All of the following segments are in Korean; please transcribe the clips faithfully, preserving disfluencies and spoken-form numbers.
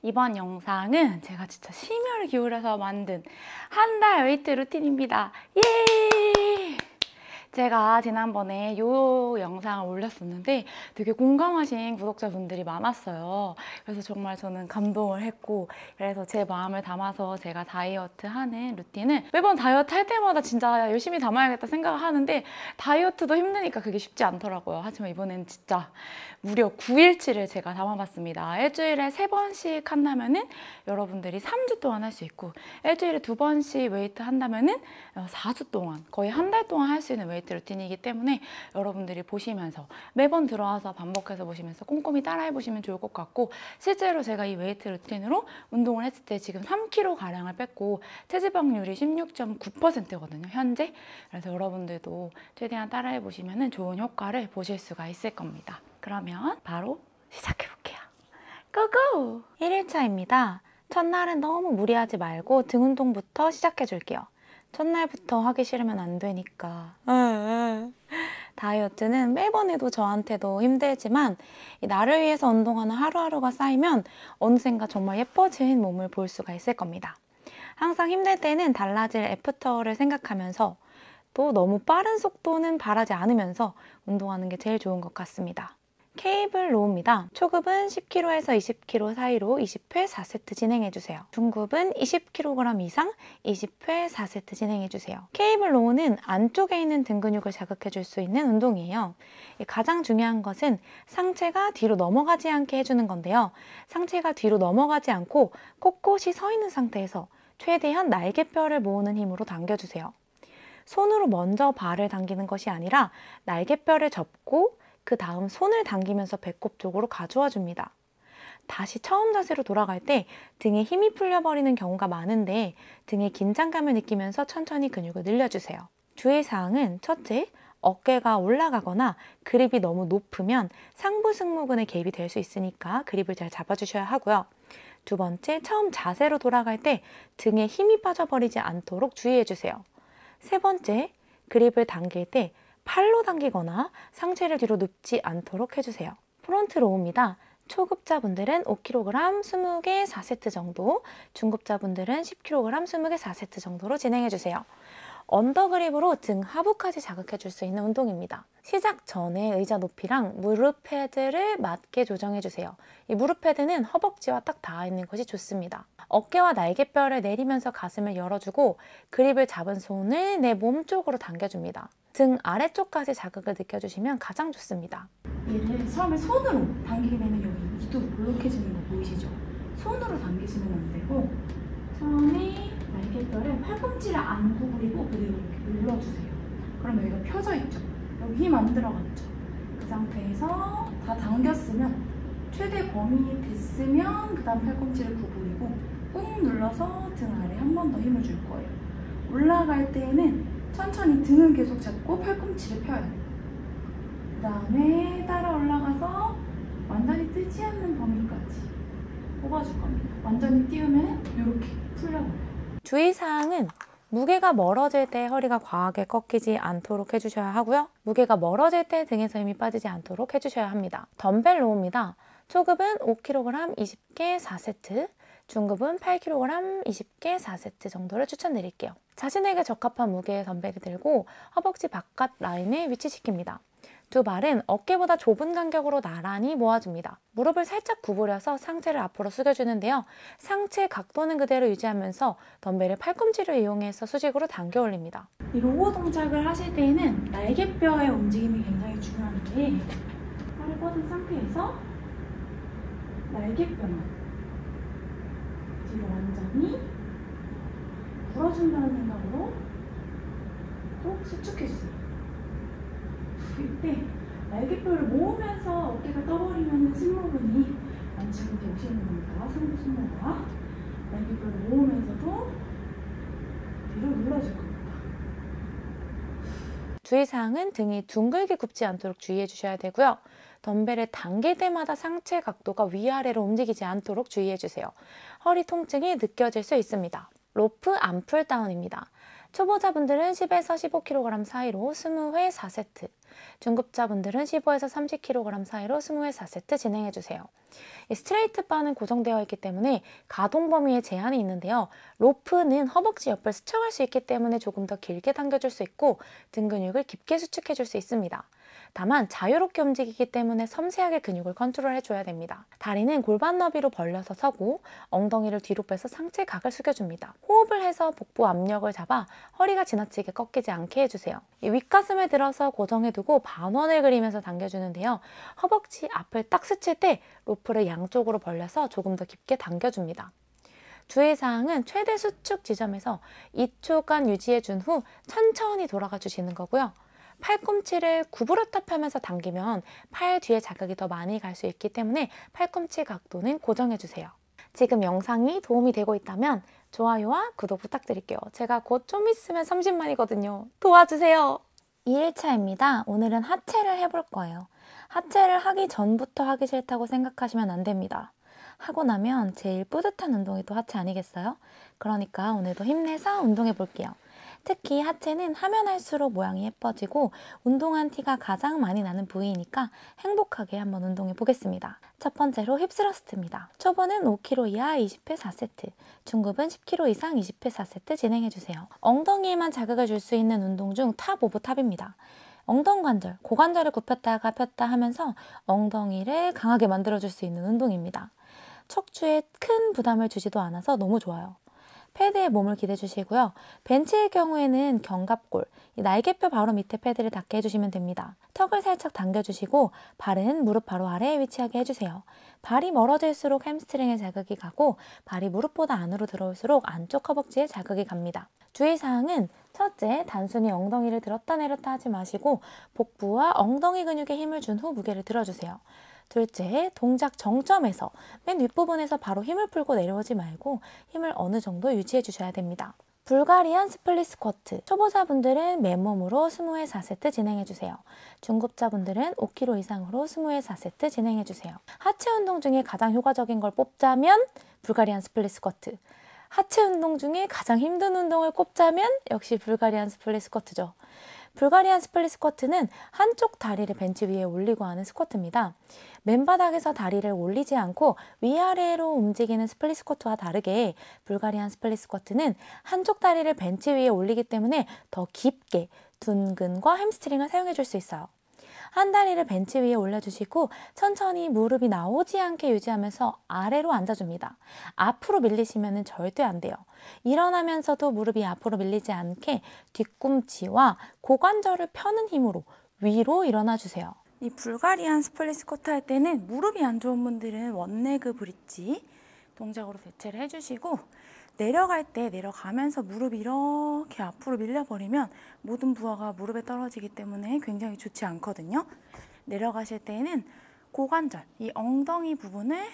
이번 영상은 제가 진짜 심혈을 기울여서 만든 한 달 웨이트 루틴입니다. 예! 제가 지난번에 이 영상을 올렸었는데 되게 공감하신 구독자분들이 많았어요. 그래서 정말 저는 감동을 했고, 그래서 제 마음을 담아서 제가 다이어트 하는 루틴을 매번 다이어트 할 때마다 진짜 열심히 담아야겠다 생각을 하는데 다이어트도 힘드니까 그게 쉽지 않더라고요. 하지만 이번엔 진짜 무려 구 일치를 제가 담아봤습니다. 일주일에 세 번씩 한다면은 여러분들이 삼 주 동안 할 수 있고, 일주일에 두 번씩 웨이트 한다면은 사 주 동안, 거의 한 달 동안 할 수 있는 웨이트 루틴이기 때문에 여러분들이 보시면서 매번 들어와서 반복해서 보시면서 꼼꼼히 따라해 보시면 좋을 것 같고, 실제로 제가 이 웨이트 루틴으로 운동을 했을 때 지금 삼 킬로그램 가량을 뺐고 체지방률이 십육 점 구 퍼센트거든요 현재. 그래서 여러분들도 최대한 따라해 보시면 좋은 효과를 보실 수가 있을 겁니다. 그러면 바로 시작해 볼게요. 고고! 일 일차입니다. 첫날은 너무 무리하지 말고 등 운동부터 시작해 줄게요. 첫날부터 하기 싫으면 안 되니까. 다이어트는 매번 해도 저한테도 힘들지만 나를 위해서 운동하는 하루하루가 쌓이면 어느샌가 정말 예뻐진 몸을 볼 수가 있을 겁니다. 항상 힘들 때는 달라질 애프터를 생각하면서 또 너무 빠른 속도는 바라지 않으면서 운동하는 게 제일 좋은 것 같습니다. 케이블 로우입니다. 초급은 십 킬로그램에서 이십 킬로그램 사이로 이십 회 사 세트 진행해주세요. 중급은 이십 킬로그램 이상 이십 회 사 세트 진행해주세요. 케이블 로우는 안쪽에 있는 등 근육을 자극해줄 수 있는 운동이에요. 가장 중요한 것은 상체가 뒤로 넘어가지 않게 해주는 건데요. 상체가 뒤로 넘어가지 않고 꼿꼿이 서 있는 상태에서 최대한 날개뼈를 모으는 힘으로 당겨주세요. 손으로 먼저 발을 당기는 것이 아니라 날개뼈를 접고 그 다음 손을 당기면서 배꼽 쪽으로 가져와 줍니다. 다시 처음 자세로 돌아갈 때 등에 힘이 풀려버리는 경우가 많은데 등에 긴장감을 느끼면서 천천히 근육을 늘려주세요. 주의사항은 첫째, 어깨가 올라가거나 그립이 너무 높으면 상부 승모근에 개입이 될 수 있으니까 그립을 잘 잡아주셔야 하고요. 두 번째, 처음 자세로 돌아갈 때 등에 힘이 빠져버리지 않도록 주의해주세요. 세 번째, 그립을 당길 때 팔로 당기거나 상체를 뒤로 눕지 않도록 해주세요. 프론트 로우입니다. 초급자분들은 오 킬로그램 이십 개 사 세트 정도, 중급자분들은 십 킬로그램 이십 개 사 세트 정도로 진행해주세요. 언더그립으로 등 하부까지 자극해줄 수 있는 운동입니다. 시작 전에 의자 높이랑 무릎 패드를 맞게 조정해주세요. 이 무릎 패드는 허벅지와 딱 닿아 있는 것이 좋습니다. 어깨와 날개뼈를 내리면서 가슴을 열어주고 그립을 잡은 손을 내 몸 쪽으로 당겨줍니다. 등 아래쪽까지 자극을 느껴주시면 가장 좋습니다. 얘를 처음에 손으로 당기게 되면 여기 이도 볼록해지는 거 보이시죠? 손으로 당기시면 안 되고 처음에 날개뼈를 팔꿈치를 안 구부리고 그대로 이렇게 눌러주세요. 그럼 여기가 펴져 있죠? 여기 힘 안 들어갔죠? 그 상태에서 다 당겼으면 최대 범위 됐으면 그 다음 팔꿈치를 구부리고 꾹 눌러서 등 아래 한 번 더 힘을 줄 거예요. 올라갈 때에는 천천히 등은 계속 잡고 팔꿈치를 펴요. 그 다음에 따라 올라가서 완전히 뜨지 않는 범위까지 뽑아줄 겁니다. 완전히 띄우면 이렇게 풀려버려요. 주의사항은 무게가 멀어질 때 허리가 과하게 꺾이지 않도록 해주셔야 하고요. 무게가 멀어질 때 등에서 힘이 빠지지 않도록 해주셔야 합니다. 덤벨 로우입니다. 초급은 오 킬로그램 이십 개 사 세트, 중급은 팔 킬로그램 이십 개 사 세트 정도를 추천드릴게요. 자신에게 적합한 무게의 덤벨을 들고 허벅지 바깥 라인에 위치시킵니다. 두 발은 어깨보다 좁은 간격으로 나란히 모아줍니다. 무릎을 살짝 구부려서 상체를 앞으로 숙여주는데요. 상체 각도는 그대로 유지하면서 덤벨을 팔꿈치를 이용해서 수직으로 당겨 올립니다. 이 로우 동작을 하실 때에는 날개뼈의 움직임이 굉장히 중요한데, 팔을 뻗은 상태에서 날개뼈만 뒤로 완전히 불어준다는 생각으로 또 수축해주세요. 이때 날개뼈를 모으면서 어깨가 떠버리면 승모근이 안 지우게 오시는 겁니다. 상부 승모가 날개뼈를 모으면서도 뒤로 눌러줄 겁니다. 주의사항은 등이 둥글게 굽지 않도록 주의해 주셔야 되고요. 덤벨을 당길 때마다 상체 각도가 위아래로 움직이지 않도록 주의해 주세요. 허리 통증이 느껴질 수 있습니다. 로프 암풀다운입니다. 초보자분들은 십에서 십오 킬로그램 사이로 이십 회 사 세트, 중급자분들은 십오에서 삼십 킬로그램 사이로 이십 회 사 세트 진행해주세요. 스트레이트 바는 고정되어 있기 때문에 가동 범위에 제한이 있는데요. 로프는 허벅지 옆을 스쳐갈 수 있기 때문에 조금 더 길게 당겨줄 수 있고 등 근육을 깊게 수축해줄 수 있습니다. 다만 자유롭게 움직이기 때문에 섬세하게 근육을 컨트롤해줘야 됩니다. 다리는 골반 너비로 벌려서 서고 엉덩이를 뒤로 빼서 상체 각을 숙여줍니다. 호흡을 해서 복부 압력을 잡아 허리가 지나치게 꺾이지 않게 해주세요. 이 윗가슴을 들어서 고정해두고 반원을 그리면서 당겨주는데요. 허벅지 앞을 딱 스칠 때 로프를 양쪽으로 벌려서 조금 더 깊게 당겨줍니다. 주의사항은 최대 수축 지점에서 이 초간 유지해준 후 천천히 돌아가 주시는 거고요. 팔꿈치를 구부렸다 펴면서 당기면 팔 뒤에 자극이 더 많이 갈 수 있기 때문에 팔꿈치 각도는 고정해주세요. 지금 영상이 도움이 되고 있다면 좋아요와 구독 부탁드릴게요. 제가 곧 좀 있으면 삼십만이거든요. 도와주세요. 이 일차입니다. 오늘은 하체를 해볼 거예요. 하체를 하기 전부터 하기 싫다고 생각하시면 안 됩니다. 하고 나면 제일 뿌듯한 운동이 또 하체 아니겠어요? 그러니까 오늘도 힘내서 운동해 볼게요. 특히 하체는 하면 할수록 모양이 예뻐지고 운동한 티가 가장 많이 나는 부위이니까 행복하게 한번 운동해 보겠습니다. 첫 번째로 힙스러스트입니다. 초보는 오 킬로그램 이하 이십 회 사 세트, 중급은 십 킬로그램 이상 이십 회 사 세트 진행해주세요. 엉덩이에만 자극을 줄 수 있는 운동 중 탑 오브 탑입니다. 엉덩관절, 고관절을 굽혔다가 폈다 하면서 엉덩이를 강하게 만들어줄 수 있는 운동입니다. 척추에 큰 부담을 주지도 않아서 너무 좋아요. 패드에 몸을 기대주시고요. 벤치의 경우에는 견갑골, 날개뼈 바로 밑에 패드를 닿게 해주시면 됩니다. 턱을 살짝 당겨주시고 발은 무릎 바로 아래에 위치하게 해주세요. 발이 멀어질수록 햄스트링에 자극이 가고 발이 무릎보다 안으로 들어올수록 안쪽 허벅지에 자극이 갑니다. 주의사항은 첫째, 단순히 엉덩이를 들었다 내렸다 하지 마시고 복부와 엉덩이 근육에 힘을 준 후 무게를 들어주세요. 둘째, 동작 정점에서 맨 윗부분에서 바로 힘을 풀고 내려오지 말고 힘을 어느 정도 유지해 주셔야 됩니다. 불가리안 스플릿 스쿼트, 초보자분들은 맨몸으로 이십 회 사 세트 진행해주세요. 중급자분들은 오 킬로그램 이상으로 이십 회 사 세트 진행해주세요. 하체 운동 중에 가장 효과적인 걸 뽑자면 불가리안 스플릿 스쿼트, 하체 운동 중에 가장 힘든 운동을 꼽자면 역시 불가리안 스플릿 스쿼트죠. 불가리안 스플릿 스쿼트는 한쪽 다리를 벤치 위에 올리고 하는 스쿼트입니다. 맨바닥에서 다리를 올리지 않고 위아래로 움직이는 스플릿 스쿼트와 다르게 불가리안 스플릿 스쿼트는 한쪽 다리를 벤치 위에 올리기 때문에 더 깊게 둔근과 햄스트링을 사용해 줄 수 있어요. 한 다리를 벤치 위에 올려주시고 천천히 무릎이 나오지 않게 유지하면서 아래로 앉아줍니다. 앞으로 밀리시면 절대 안 돼요. 일어나면서도 무릎이 앞으로 밀리지 않게 뒤꿈치와 고관절을 펴는 힘으로 위로 일어나주세요. 이 불가리안 스플릿 스쿼트 할 때는 무릎이 안 좋은 분들은 원레그 브릿지 동작으로 대체를 해주시고 내려갈 때 내려가면서 무릎이 이렇게 앞으로 밀려버리면 모든 부하가 무릎에 떨어지기 때문에 굉장히 좋지 않거든요. 내려가실 때에는 고관절, 이 엉덩이 부분을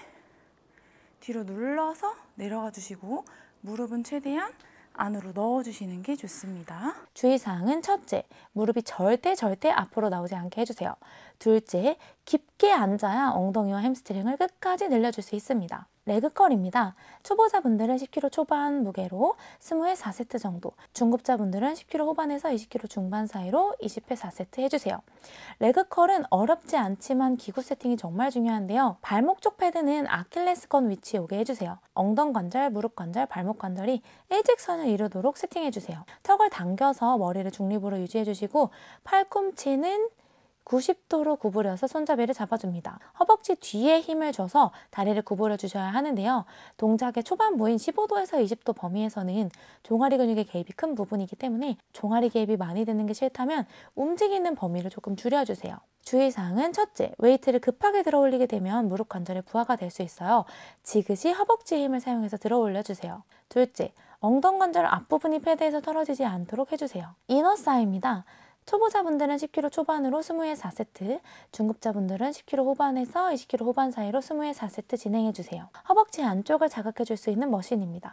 뒤로 눌러서 내려가 주시고 무릎은 최대한 안으로 넣어주시는 게 좋습니다. 주의사항은 첫째, 무릎이 절대 절대 앞으로 나오지 않게 해주세요. 둘째, 깊게 앉아야 엉덩이와 햄스트링을 끝까지 늘려줄 수 있습니다. 레그컬입니다. 초보자분들은 십 킬로그램 초반 무게로 이십 회 사 세트 정도, 중급자분들은 십 킬로그램 후반에서 이십 킬로그램 중반 사이로 이십 회 사 세트 해주세요. 레그컬은 어렵지 않지만 기구 세팅이 정말 중요한데요. 발목 쪽 패드는 아킬레스건 위치에 오게 해주세요. 엉덩관절, 무릎관절, 발목관절이 일직선을 이루도록 세팅해주세요. 턱을 당겨서 머리를 중립으로 유지해주시고 팔꿈치는 구십 도로 구부려서 손잡이를 잡아줍니다. 허벅지 뒤에 힘을 줘서 다리를 구부려 주셔야 하는데요. 동작의 초반부인 십오 도에서 이십 도 범위에서는 종아리 근육의 개입이 큰 부분이기 때문에 종아리 개입이 많이 되는 게 싫다면 움직이는 범위를 조금 줄여주세요. 주의사항은 첫째, 웨이트를 급하게 들어 올리게 되면 무릎 관절에 부하가 될 수 있어요. 지그시 허벅지의 힘을 사용해서 들어 올려주세요. 둘째, 엉덩관절 앞부분이 패드에서 떨어지지 않도록 해주세요. 이너사이입니다. 초보자분들은 십 킬로그램 초반으로 이십 회 사 세트, 중급자분들은 십 킬로그램 후반에서 이십 킬로그램 후반 사이로 이십 회 사 세트 진행해주세요. 허벅지 안쪽을 자극해줄 수 있는 머신입니다.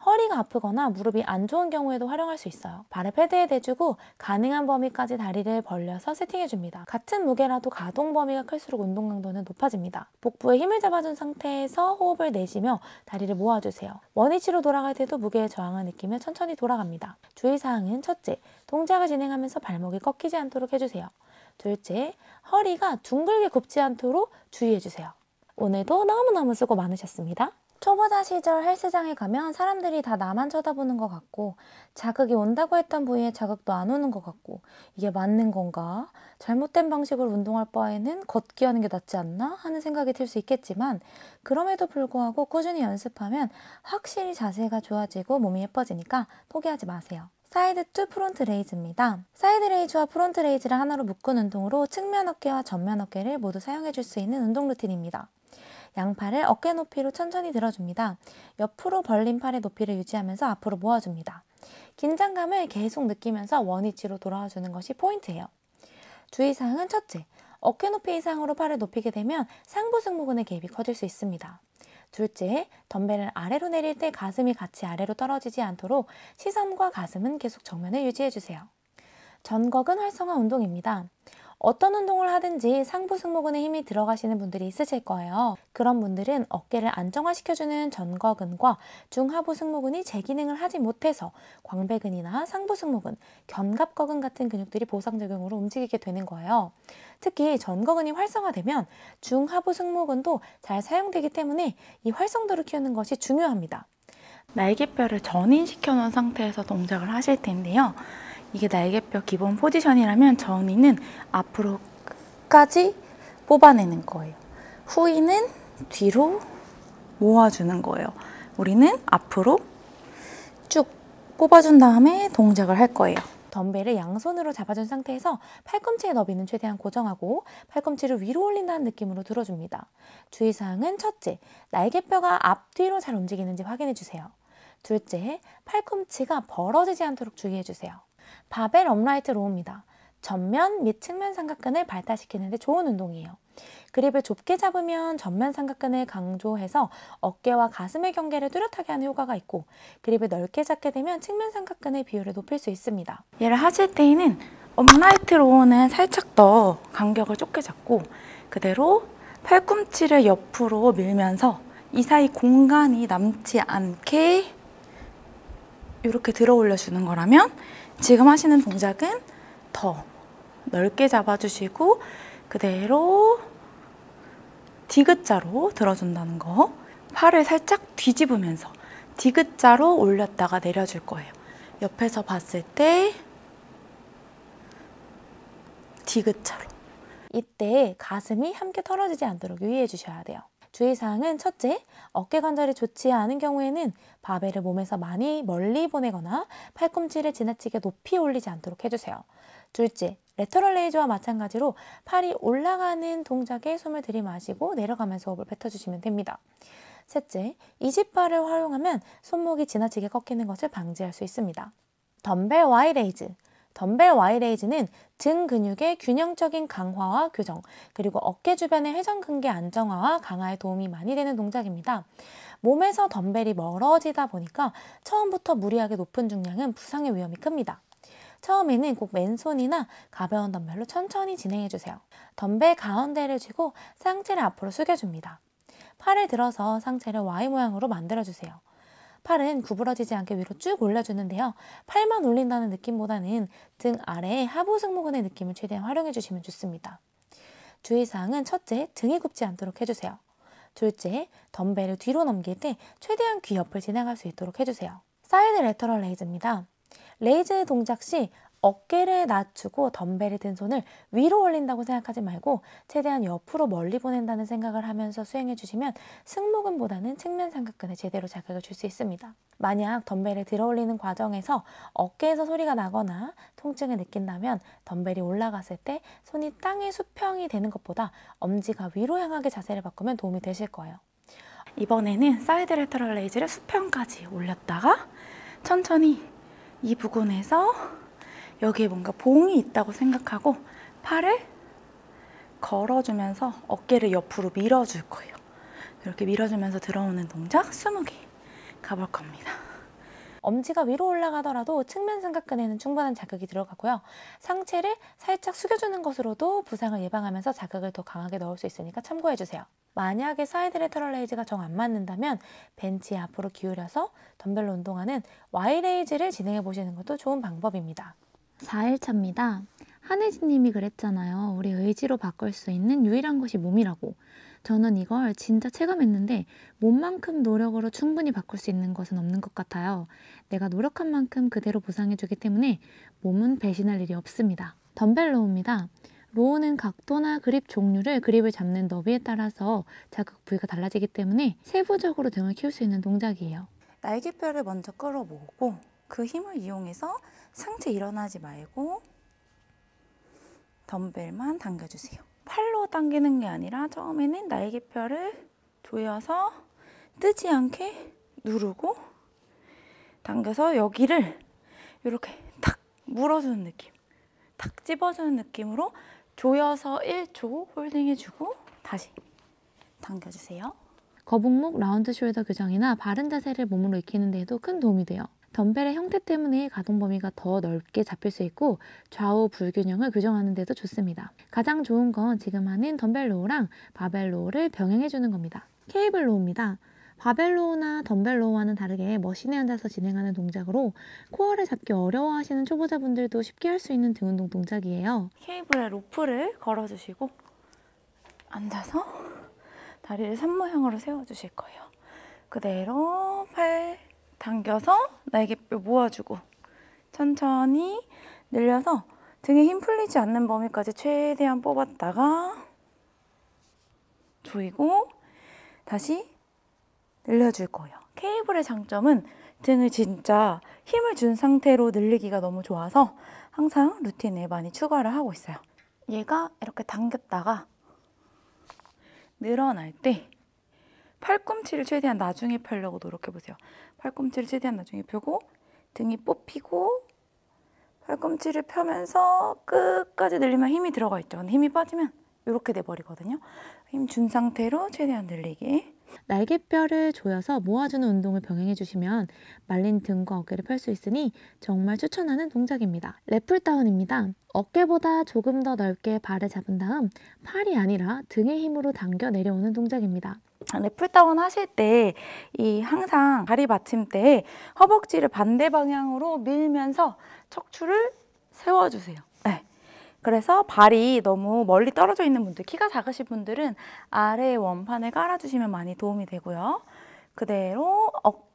허리가 아프거나 무릎이 안 좋은 경우에도 활용할 수 있어요. 발을 패드에 대주고 가능한 범위까지 다리를 벌려서 세팅해줍니다. 같은 무게라도 가동 범위가 클수록 운동 강도는 높아집니다. 복부에 힘을 잡아준 상태에서 호흡을 내쉬며 다리를 모아주세요. 원위치로 돌아갈 때도 무게의 저항을 느끼며 천천히 돌아갑니다. 주의사항은 첫째, 동작을 진행하면서 발목이 꺾이지 않도록 해주세요. 둘째, 허리가 둥글게 굽지 않도록 주의해주세요. 오늘도 너무너무 수고 많으셨습니다. 초보자 시절 헬스장에 가면 사람들이 다 나만 쳐다보는 것 같고 자극이 온다고 했던 부위에 자극도 안 오는 것 같고 이게 맞는 건가? 잘못된 방식으로 운동할 바에는 걷기 하는 게 낫지 않나? 하는 생각이 들 수 있겠지만 그럼에도 불구하고 꾸준히 연습하면 확실히 자세가 좋아지고 몸이 예뻐지니까 포기하지 마세요. 사이드 투 프론트 레이즈입니다. 사이드 레이즈와 프론트 레이즈를 하나로 묶은 운동으로 측면 어깨와 전면 어깨를 모두 사용해 줄 수 있는 운동 루틴입니다. 양팔을 어깨 높이로 천천히 들어줍니다. 옆으로 벌린 팔의 높이를 유지하면서 앞으로 모아줍니다. 긴장감을 계속 느끼면서 원위치로 돌아와주는 것이 포인트예요. 주의사항은 첫째, 어깨 높이 이상으로 팔을 높이게 되면 상부 승모근의 개입이 커질 수 있습니다. 둘째, 덤벨을 아래로 내릴 때 가슴이 같이 아래로 떨어지지 않도록 시선과 가슴은 계속 정면을 유지해주세요. 전거근 활성화 운동입니다. 어떤 운동을 하든지 상부 승모근에 힘이 들어가시는 분들이 있으실 거예요. 그런 분들은 어깨를 안정화시켜주는 전거근과 중하부 승모근이 제 기능을 하지 못해서 광배근이나 상부 승모근, 견갑거근 같은 근육들이 보상작용으로 움직이게 되는 거예요. 특히 전거근이 활성화되면 중하부 승모근도 잘 사용되기 때문에 이 활성도를 키우는 것이 중요합니다. 날개뼈를 전인시켜 놓은 상태에서 동작을 하실 텐데요. 이게 날개뼈 기본 포지션이라면 전이는 앞으로 끝까지 뽑아내는 거예요. 후이는 뒤로 모아주는 거예요. 우리는 앞으로 쭉 뽑아준 다음에 동작을 할 거예요. 덤벨을 양손으로 잡아준 상태에서 팔꿈치의 너비는 최대한 고정하고 팔꿈치를 위로 올린다는 느낌으로 들어줍니다. 주의사항은 첫째, 날개뼈가 앞뒤로 잘 움직이는지 확인해주세요. 둘째, 팔꿈치가 벌어지지 않도록 주의해주세요. 바벨 업라이트 로우입니다. 전면 및 측면 삼각근을 발달시키는 데 좋은 운동이에요. 그립을 좁게 잡으면 전면 삼각근을 강조해서 어깨와 가슴의 경계를 뚜렷하게 하는 효과가 있고 그립을 넓게 잡게 되면 측면 삼각근의 비율을 높일 수 있습니다. 얘를 하실 때에는 업라이트 로우는 살짝 더 간격을 좁게 잡고 그대로 팔꿈치를 옆으로 밀면서 이 사이 공간이 남지 않게 이렇게 들어 올려주는 거라면 지금 하시는 동작은 더 넓게 잡아주시고 그대로 디귿자로 들어준다는 거. 팔을 살짝 뒤집으면서 디귿자로 올렸다가 내려줄 거예요. 옆에서 봤을 때 디귿자로. 이때 가슴이 함께 털어지지 않도록 유의해 주셔야 돼요. 주의사항은 첫째, 어깨 관절이 좋지 않은 경우에는 바벨을 몸에서 많이 멀리 보내거나 팔꿈치를 지나치게 높이 올리지 않도록 해주세요. 둘째, 레터럴 레이즈와 마찬가지로 팔이 올라가는 동작에 숨을 들이마시고 내려가면서 호흡을 뱉어주시면 됩니다. 셋째, 이십발을 활용하면 손목이 지나치게 꺾이는 것을 방지할 수 있습니다. 덤벨 와이 레이즈. 덤벨 와이 레이즈는 등 근육의 균형적인 강화와 교정, 그리고 어깨 주변의 회전근개 안정화와 강화에 도움이 많이 되는 동작입니다. 몸에서 덤벨이 멀어지다 보니까 처음부터 무리하게 높은 중량은 부상의 위험이 큽니다. 처음에는 꼭 맨손이나 가벼운 덤벨로 천천히 진행해주세요. 덤벨 가운데를 쥐고 상체를 앞으로 숙여줍니다. 팔을 들어서 상체를 와이 모양으로 만들어주세요. 팔은 구부러지지 않게 위로 쭉 올려주는데요. 팔만 올린다는 느낌보다는 등 아래의 하부 승모근의 느낌을 최대한 활용해 주시면 좋습니다. 주의사항은 첫째, 등이 굽지 않도록 해주세요. 둘째, 덤벨을 뒤로 넘길 때 최대한 귀 옆을 지나갈 수 있도록 해주세요. 사이드 레터럴 레이즈입니다. 레이즈 동작 시 어깨를 낮추고 덤벨을 든 손을 위로 올린다고 생각하지 말고 최대한 옆으로 멀리 보낸다는 생각을 하면서 수행해 주시면 승모근보다는 측면 삼각근에 제대로 자극을 줄 수 있습니다. 만약 덤벨을 들어 올리는 과정에서 어깨에서 소리가 나거나 통증을 느낀다면 덤벨이 올라갔을 때 손이 땅에 수평이 되는 것보다 엄지가 위로 향하게 자세를 바꾸면 도움이 되실 거예요. 이번에는 사이드 레터럴 레이즈를 수평까지 올렸다가 천천히 이 부분에서 여기에 뭔가 봉이 있다고 생각하고 팔을 걸어주면서 어깨를 옆으로 밀어줄 거예요. 이렇게 밀어주면서 들어오는 동작 스무 개 가볼 겁니다. 엄지가 위로 올라가더라도 측면 삼각근에는 충분한 자극이 들어가고요. 상체를 살짝 숙여주는 것으로도 부상을 예방하면서 자극을 더 강하게 넣을 수 있으니까 참고해주세요. 만약에 사이드 레터럴 레이즈가 정 안 맞는다면 벤치 앞으로 기울여서 덤벨로 운동하는 와이 레이즈를 진행해 보시는 것도 좋은 방법입니다. 사 일차입니다. 한혜진 님이 그랬잖아요. 우리 의지로 바꿀 수 있는 유일한 것이 몸이라고. 저는 이걸 진짜 체감했는데 몸만큼 노력으로 충분히 바꿀 수 있는 것은 없는 것 같아요. 내가 노력한 만큼 그대로 보상해주기 때문에 몸은 배신할 일이 없습니다. 덤벨 로우입니다. 로우는 각도나 그립 종류를 그립을 잡는 너비에 따라서 자극 부위가 달라지기 때문에 세부적으로 등을 키울 수 있는 동작이에요. 날개뼈를 먼저 끌어모으고 그 힘을 이용해서 상체 일어나지 말고 덤벨만 당겨주세요. 팔로 당기는 게 아니라 처음에는 날개뼈를 조여서 뜨지 않게 누르고 당겨서 여기를 이렇게 탁 물어주는 느낌, 탁 찝어주는 느낌으로 조여서 일 초 홀딩해주고 다시 당겨주세요. 거북목 라운드 숄더 교정이나 바른 자세를 몸으로 익히는 데에도 큰 도움이 돼요. 덤벨의 형태 때문에 가동 범위가 더 넓게 잡힐 수 있고 좌우 불균형을 교정하는 데도 좋습니다. 가장 좋은 건 지금 하는 덤벨 로우랑 바벨 로우를 병행해주는 겁니다. 케이블 로우입니다. 바벨 로우나 덤벨 로우와는 다르게 머신에 앉아서 진행하는 동작으로 코어를 잡기 어려워하시는 초보자분들도 쉽게 할 수 있는 등 운동 동작이에요. 케이블에 로프를 걸어주시고 앉아서 다리를 산 모양으로 세워주실 거예요. 그대로 팔 당겨서 날개뼈 모아주고 천천히 늘려서 등에 힘 풀리지 않는 범위까지 최대한 뽑았다가 조이고 다시 늘려줄 거예요. 케이블의 장점은 등을 진짜 힘을 준 상태로 늘리기가 너무 좋아서 항상 루틴에 많이 추가를 하고 있어요. 얘가 이렇게 당겼다가 늘어날 때 팔꿈치를 최대한 나중에 펴려고 노력해보세요. 팔꿈치를 최대한 나중에 펴고 등이 뽑히고 팔꿈치를 펴면서 끝까지 늘리면 힘이 들어가 있죠. 근데 힘이 빠지면 이렇게 돼버리거든요. 힘 준 상태로 최대한 늘리기. 날개뼈를 조여서 모아주는 운동을 병행해주시면 말린 등과 어깨를 펼 수 있으니 정말 추천하는 동작입니다. 랩풀다운입니다. 어깨보다 조금 더 넓게 발을 잡은 다음 팔이 아니라 등의 힘으로 당겨 내려오는 동작입니다. 랩풀다운 하실 때 이 항상 다리 받침대에 허벅지를 반대 방향으로 밀면서 척추를 세워주세요. 네. 그래서 발이 너무 멀리 떨어져 있는 분들, 키가 작으신 분들은 아래에 원판을 깔아주시면 많이 도움이 되고요. 그대로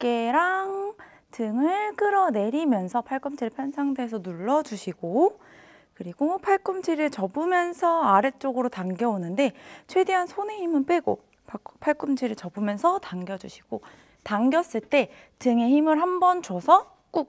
어깨랑 등을 끌어내리면서 팔꿈치를 편 상태에서 눌러주시고 그리고 팔꿈치를 접으면서 아래쪽으로 당겨오는데 최대한 손의 힘은 빼고 팔꿈치를 접으면서 당겨주시고 당겼을 때 등에 힘을 한 번 줘서 꾹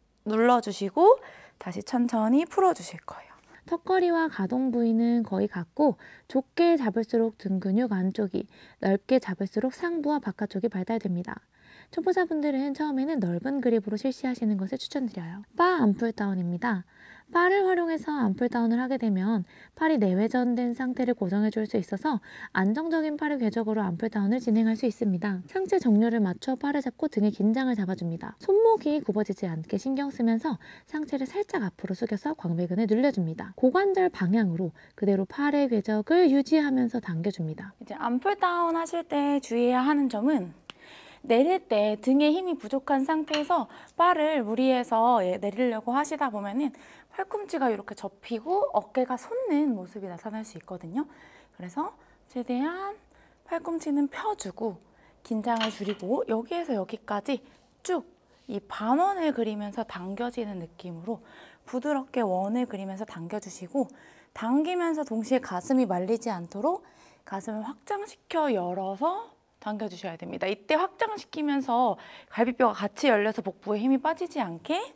눌러주시고 다시 천천히 풀어주실 거예요. 턱걸이와 가동 부위는 거의 같고 좁게 잡을수록 등 근육 안쪽이, 넓게 잡을수록 상부와 바깥쪽이 발달됩니다. 초보자분들은 처음에는 넓은 그립으로 실시하시는 것을 추천드려요. 바 암풀다운입니다. 바를 활용해서 암풀다운을 하게 되면 팔이 내외전된 상태를 고정해 줄 수 있어서 안정적인 팔의 궤적으로 암풀다운을 진행할 수 있습니다. 상체 정렬을 맞춰 팔을 잡고 등의 긴장을 잡아줍니다. 손목이 굽어지지 않게 신경 쓰면서 상체를 살짝 앞으로 숙여서 광배근을 늘려줍니다. 고관절 방향으로 그대로 팔의 궤적을 유지하면서 당겨줍니다. 이제 암풀다운 하실 때 주의해야 하는 점은 내릴 때 등에 힘이 부족한 상태에서 바를 무리해서 내리려고 하시다 보면은 팔꿈치가 이렇게 접히고 어깨가 솟는 모습이 나타날 수 있거든요. 그래서 최대한 팔꿈치는 펴주고 긴장을 줄이고 여기에서 여기까지 쭉 이 반원을 그리면서 당겨지는 느낌으로 부드럽게 원을 그리면서 당겨주시고 당기면서 동시에 가슴이 말리지 않도록 가슴을 확장시켜 열어서 당겨주셔야 됩니다. 이때 확장시키면서 갈비뼈가 같이 열려서 복부에 힘이 빠지지 않게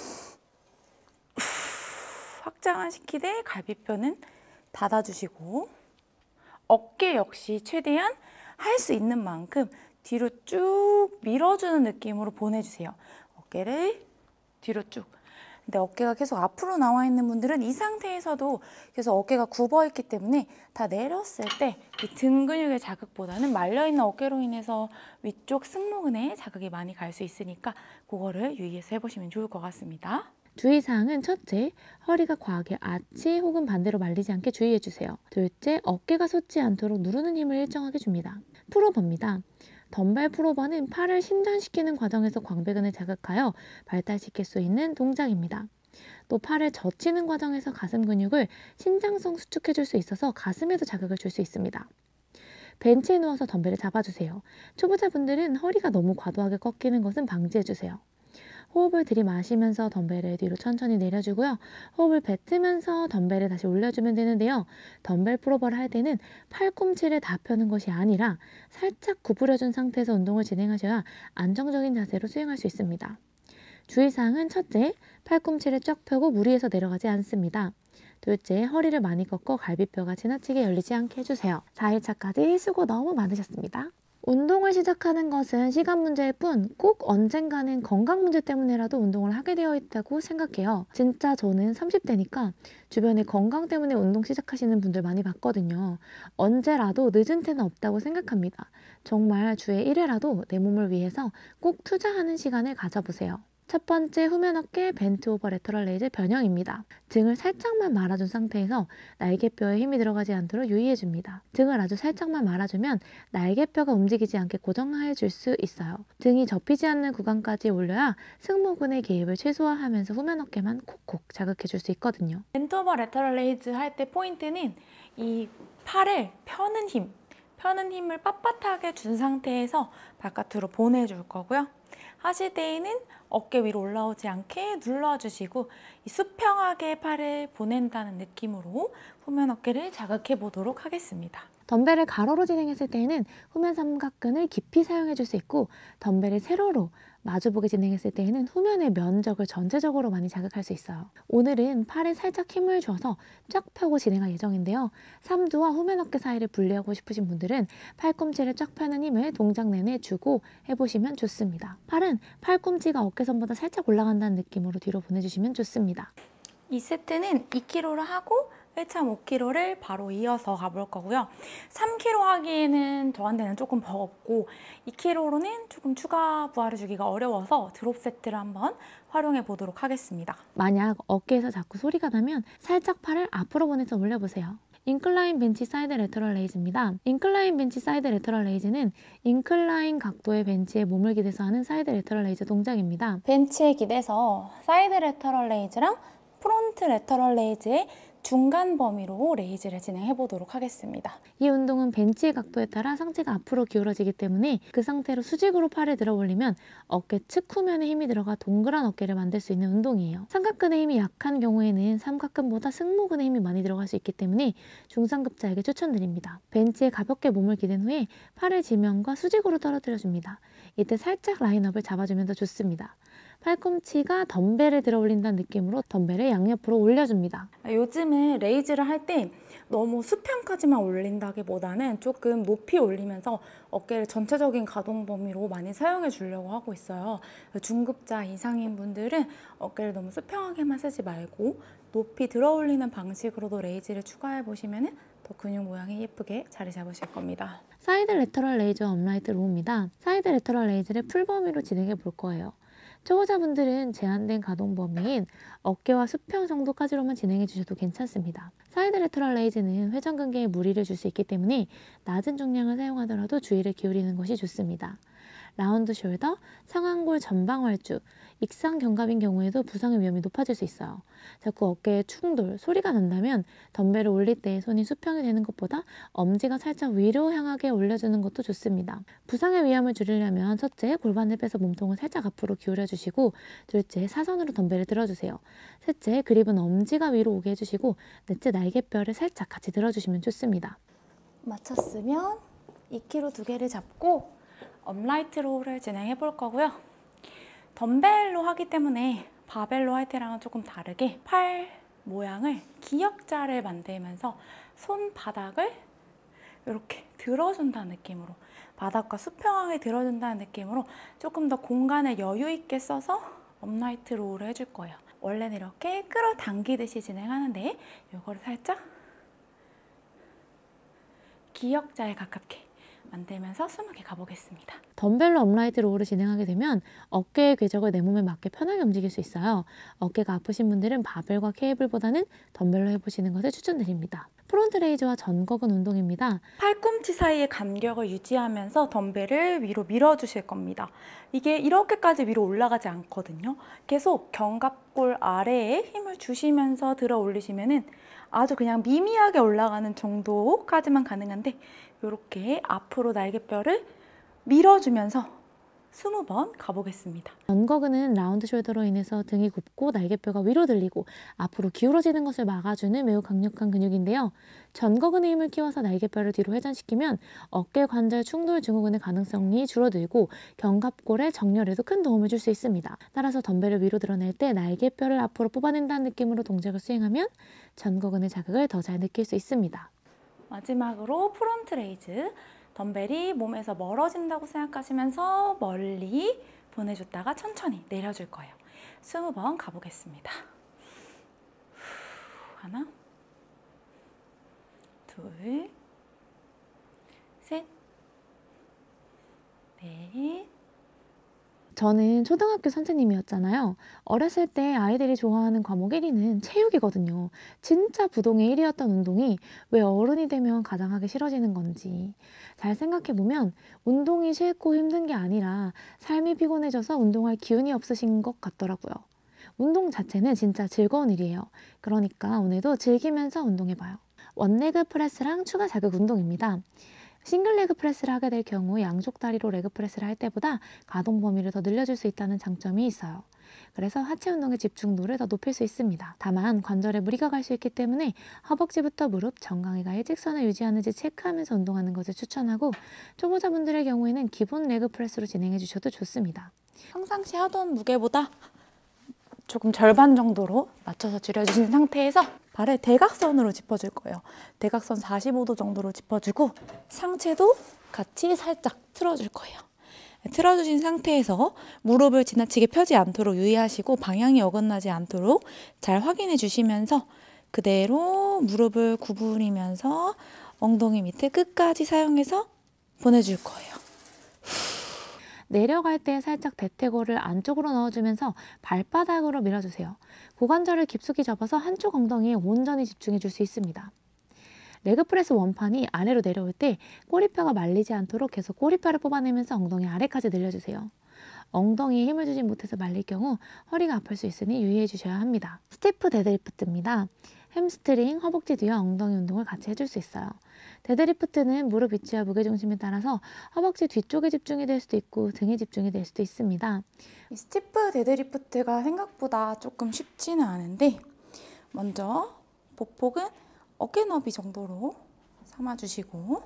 확장을 시키되 갈비뼈는 닫아주시고 어깨 역시 최대한 할 수 있는 만큼 뒤로 쭉 밀어주는 느낌으로 보내주세요. 어깨를 뒤로 쭉 근데 어깨가 계속 앞으로 나와 있는 분들은 이 상태에서도 계속 어깨가 굽어 있기 때문에 다 내렸을 때 이 등 근육의 자극보다는 말려있는 어깨로 인해서 위쪽 승모근에 자극이 많이 갈 수 있으니까 그거를 유의해서 해보시면 좋을 것 같습니다. 주의사항은 첫째, 허리가 과하게 아치 혹은 반대로 말리지 않게 주의해주세요. 둘째, 어깨가 솟지 않도록 누르는 힘을 일정하게 줍니다. 풀오버입니다. 덤벨 풀오버는 팔을 신전시키는 과정에서 광배근을 자극하여 발달시킬 수 있는 동작입니다. 또 팔을 젖히는 과정에서 가슴 근육을 신장성 수축해줄 수 있어서 가슴에도 자극을 줄 수 있습니다. 벤치에 누워서 덤벨을 잡아주세요. 초보자분들은 허리가 너무 과도하게 꺾이는 것은 방지해주세요. 호흡을 들이마시면서 덤벨을 뒤로 천천히 내려주고요. 호흡을 뱉으면서 덤벨을 다시 올려주면 되는데요. 덤벨 풀오버를 할 때는 팔꿈치를 다 펴는 것이 아니라 살짝 구부려준 상태에서 운동을 진행하셔야 안정적인 자세로 수행할 수 있습니다. 주의사항은 첫째, 팔꿈치를 쫙 펴고 무리해서 내려가지 않습니다. 둘째, 허리를 많이 꺾어 갈비뼈가 지나치게 열리지 않게 해주세요. 사 일차까지 수고 너무 많으셨습니다. 운동을 시작하는 것은 시간 문제일 뿐 꼭 언젠가는 건강 문제 때문에라도 운동을 하게 되어 있다고 생각해요. 진짜 저는 삼십 대니까 주변에 건강 때문에 운동 시작하시는 분들 많이 봤거든요. 언제라도 늦은 때는 없다고 생각합니다. 정말 주에 일 회라도 내 몸을 위해서 꼭 투자하는 시간을 가져보세요. 첫 번째, 후면 어깨 벤트 오버 레터럴 레이즈 변형입니다. 등을 살짝만 말아준 상태에서 날개뼈에 힘이 들어가지 않도록 유의해줍니다. 등을 아주 살짝만 말아주면 날개뼈가 움직이지 않게 고정해줄 수 있어요. 등이 접히지 않는 구간까지 올려야 승모근의 개입을 최소화하면서 후면 어깨만 콕콕 자극해줄 수 있거든요. 벤트 오버 레터럴 레이즈 할 때 포인트는 이 팔을 펴는 힘, 펴는 힘을 빳빳하게 준 상태에서 바깥으로 보내줄 거고요. 하실 때에는 어깨 위로 올라오지 않게 눌러주시고 이 수평하게 팔을 보낸다는 느낌으로 후면 어깨를 자극해 보도록 하겠습니다. 덤벨을 가로로 진행했을 때에는 후면 삼각근을 깊이 사용해 줄 수 있고 덤벨을 세로로 마주보게 진행했을 때에는 후면의 면적을 전체적으로 많이 자극할 수 있어요. 오늘은 팔에 살짝 힘을 줘서 쫙 펴고 진행할 예정인데요. 삼두와 후면 어깨 사이를 분리하고 싶으신 분들은 팔꿈치를 쫙 펴는 힘을 동작 내내 주고 해보시면 좋습니다. 팔은 팔꿈치가 어깨선보다 살짝 올라간다는 느낌으로 뒤로 보내주시면 좋습니다. 이 세트는 이 킬로그램를 하고 일 차 오 킬로그램를 바로 이어서 가볼 거고요. 삼 킬로그램 하기에는 저한테는 조금 버겁고 이 킬로그램로는 조금 추가 부하를 주기가 어려워서 드롭 세트를 한번 활용해 보도록 하겠습니다. 만약 어깨에서 자꾸 소리가 나면 살짝 팔을 앞으로 보내서 올려보세요. 인클라인 벤치 사이드 레터럴 레이즈입니다. 인클라인 벤치 사이드 레터럴 레이즈는 인클라인 각도의 벤치에 몸을 기대서 하는 사이드 레터럴 레이즈 동작입니다. 벤치에 기대서 사이드 레터럴 레이즈랑 프론트 레터럴 레이즈의 중간 범위로 레이즈를 진행해 보도록 하겠습니다. 이 운동은 벤치의 각도에 따라 상체가 앞으로 기울어지기 때문에 그 상태로 수직으로 팔을 들어 올리면 어깨 측 후면에 힘이 들어가 동그란 어깨를 만들 수 있는 운동이에요. 삼각근의 힘이 약한 경우에는 삼각근보다 승모근의 힘이 많이 들어갈 수 있기 때문에 중상급자에게 추천드립니다. 벤치에 가볍게 몸을 기댄 후에 팔을 지면과 수직으로 떨어뜨려줍니다. 이때 살짝 라인업을 잡아주면 더 좋습니다. 팔꿈치가 덤벨을 들어 올린다는 느낌으로 덤벨을 양옆으로 올려줍니다. 요즘은 레이즈를 할 때 너무 수평까지만 올린다기보다는 조금 높이 올리면서 어깨를 전체적인 가동 범위로 많이 사용해 주려고 하고 있어요. 중급자 이상인 분들은 어깨를 너무 수평하게만 쓰지 말고 높이 들어 올리는 방식으로도 레이즈를 추가해 보시면 더 근육 모양이 예쁘게 자리 잡으실 겁니다. 사이드 레터럴 레이저 업라이트 로우입니다. 사이드 레터럴 레이즈를 풀 범위로 진행해 볼 거예요. 초보자분들은 제한된 가동 범위인 어깨와 수평 정도까지로만 진행해 주셔도 괜찮습니다. 사이드 레터럴 레이즈는 회전근개에 무리를 줄 수 있기 때문에 낮은 중량을 사용하더라도 주의를 기울이는 것이 좋습니다. 라운드 숄더, 상완골 전방 활주, 익상 견갑인 경우에도 부상의 위험이 높아질 수 있어요. 자꾸 어깨에 충돌, 소리가 난다면 덤벨을 올릴 때 손이 수평이 되는 것보다 엄지가 살짝 위로 향하게 올려주는 것도 좋습니다. 부상의 위험을 줄이려면 첫째, 골반을 빼서 몸통을 살짝 앞으로 기울여주시고 둘째, 사선으로 덤벨을 들어주세요. 셋째, 그립은 엄지가 위로 오게 해주시고 넷째, 날개뼈를 살짝 같이 들어주시면 좋습니다. 마쳤으면 이 킬로그램 두 개를 잡고 업라이트 로우를 진행해 볼 거고요. 덤벨로 하기 때문에 바벨로 할 때랑은 조금 다르게 팔 모양을 기역자를 만들면서 손바닥을 이렇게 들어준다는 느낌으로 바닥과 수평하게 들어준다는 느낌으로 조금 더 공간을 여유 있게 써서 업라이트 로우를 해줄 거예요. 원래는 이렇게 끌어당기듯이 진행하는데 이거를 살짝 기역자에 가깝게 만들면서 스무개 가보겠습니다. 덤벨로 업라이트 로우를 진행하게 되면 어깨의 궤적을 내 몸에 맞게 편하게 움직일 수 있어요. 어깨가 아프신 분들은 바벨과 케이블보다는 덤벨로 해보시는 것을 추천드립니다. 프론트 레이즈와 전거근 운동입니다. 팔꿈치 사이의 간격을 유지하면서 덤벨을 위로 밀어주실 겁니다. 이게 이렇게까지 위로 올라가지 않거든요. 계속 견갑골 아래에 힘을 주시면서 들어 올리시면은 아주 그냥 미미하게 올라가는 정도까지만 가능한데 이렇게 앞으로 날개뼈를 밀어주면서 스무 번 가보겠습니다. 전거근은 라운드 숄더로 인해서 등이 굽고 날개뼈가 위로 들리고 앞으로 기울어지는 것을 막아주는 매우 강력한 근육인데요. 전거근의 힘을 키워서 날개뼈를 뒤로 회전시키면 어깨 관절 충돌 증후군의 가능성이 줄어들고 견갑골의 정렬에도 큰 도움을 줄 수 있습니다. 따라서 덤벨을 위로 드러낼 때 날개뼈를 앞으로 뽑아낸다는 느낌으로 동작을 수행하면 전거근의 자극을 더 잘 느낄 수 있습니다. 마지막으로 프론트 레이즈. 덤벨이 몸에서 멀어진다고 생각하시면서 멀리 보내줬다가 천천히 내려줄 거예요. 스무 번 가보겠습니다. 하나, 둘, 셋, 넷. 저는 초등학교 선생님이었잖아요. 어렸을 때 아이들이 좋아하는 과목 일 위는 체육이거든요. 진짜 부동의 일 위였던 운동이 왜 어른이 되면 가장 하기 싫어지는 건지. 잘 생각해보면 운동이 싫고 힘든 게 아니라 삶이 피곤해져서 운동할 기운이 없으신 것 같더라고요. 운동 자체는 진짜 즐거운 일이에요. 그러니까 오늘도 즐기면서 운동해봐요. 원레그 프레스랑 추가 자극 운동입니다. 싱글 레그 프레스를 하게 될 경우 양쪽 다리로 레그 프레스를 할 때보다 가동 범위를 더 늘려줄 수 있다는 장점이 있어요. 그래서 하체 운동의 집중도를 더 높일 수 있습니다. 다만 관절에 무리가 갈 수 있기 때문에 허벅지부터 무릎, 정강이가 일직선을 유지하는지 체크하면서 운동하는 것을 추천하고 초보자분들의 경우에는 기본 레그 프레스로 진행해 주셔도 좋습니다. 평상시 하던 무게보다 조금 절반 정도로 맞춰서 줄여주신 상태에서 발을 대각선으로 짚어줄 거예요. 대각선 사십오 도 정도로 짚어주고 상체도 같이 살짝 틀어줄 거예요. 틀어주신 상태에서 무릎을 지나치게 펴지 않도록 유의하시고 방향이 어긋나지 않도록 잘 확인해 주시면서 그대로 무릎을 구부리면서 엉덩이 밑에 끝까지 사용해서 보내줄 거예요. 내려갈 때 살짝 대퇴골을 안쪽으로 넣어주면서 발바닥으로 밀어주세요. 고관절을 깊숙이 접어서 한쪽 엉덩이에 온전히 집중해 줄 수 있습니다. 레그프레스 원판이 아래로 내려올 때 꼬리뼈가 말리지 않도록 계속 꼬리뼈를 뽑아내면서 엉덩이 아래까지 늘려주세요. 엉덩이에 힘을 주지 못해서 말릴 경우 허리가 아플 수 있으니 유의해 주셔야 합니다. 스티프 데드리프트입니다. 햄스트링, 허벅지 뒤와 엉덩이 운동을 같이 해줄 수 있어요. 데드리프트는 무릎 위치와 무게중심에 따라서 허벅지 뒤쪽에 집중이 될 수도 있고 등에 집중이 될 수도 있습니다. 이 스티프 데드리프트가 생각보다 조금 쉽지는 않은데 먼저 보폭은 어깨 너비 정도로 삼아주시고